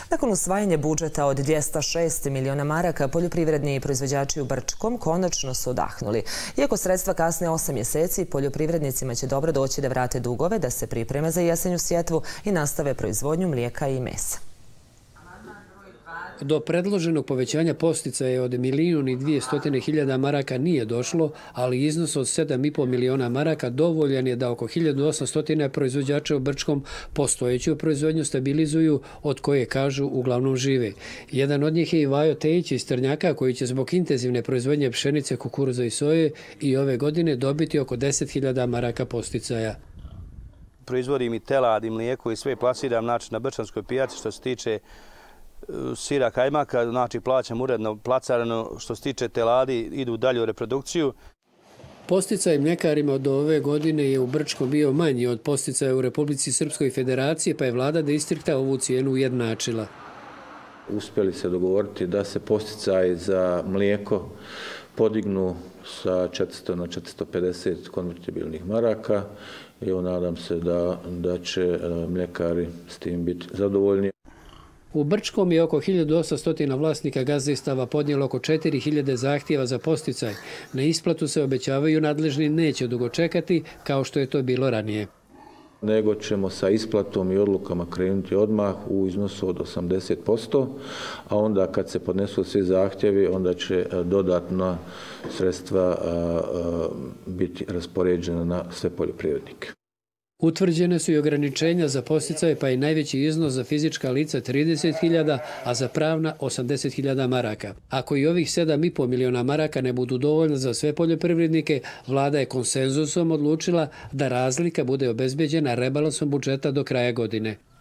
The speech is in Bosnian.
Nakon usvajanja budžeta od 206 miliona maraka, poljoprivredni proizvođači u Brčkom konačno su odahnuli. Iako sredstva kasne 8 mjeseci, poljoprivrednicima će dobro doći da vrate dugove, da se pripreme za jesenju sjetvu i nastave proizvodnju mlijeka i mesa. Do predloženog povećanja podsticaja od 1.200.000 maraka nije došlo, ali iznos od 7,5 miliona maraka dovoljan je da oko 1.800 proizvođača u Brčkom postojeću proizvodnju stabilizuju, od koje, kažu, uglavnom žive. Jedan od njih je i Vajo Tejić iz Trnjaka, koji će zbog intenzivne proizvodnje pšenice, kukuruza i soje i ove godine dobiti oko 10.000 maraka podsticaja. Proizvodim i telad i mlijeko i sve plasiram na brčanskoj pijaci. Što se tiče sira kajmaka, znači plaćam uredno placarano. Što se tiče teladi, idu dalje u reprodukciju. Posticaj mljekarima od ove godine je u Brčkom bio manji od posticaja u Republici Srpskoj Federacije, pa je vlada distrikta ovu cijenu ujednačila. Uspjeli se dogovoriti da se posticaj za mlijeko podignu sa 400 na 450 konvertibilnih maraka. Evo, nadam se da će mljekari s tim biti zadovoljni. U Brčkom je oko 1.800 vlasnika gazdinstava podnijelo oko 4.000 zahtjeva za posticaj. Na isplatu se obećavaju nadležni neće dugo čekati, kao što je to bilo ranije. Nego ćemo sa isplatom i odlukama krenuti odmah u iznosu od 80%, a onda kad se podnesu svi zahtjevi, onda će dodatna sredstva biti raspoređena na sve poljoprivrednike. Utvrđene su i ograničenja za podsticaje, pa i najveći iznos za fizička lica 30.000, a za pravna 80.000 maraka. Ako i ovih 7,5 miliona maraka ne budu dovoljne za sve poljoprivrednike, vlada je konsenzusom odlučila da razlika bude obezbeđena rebalansom budžeta do kraja godine.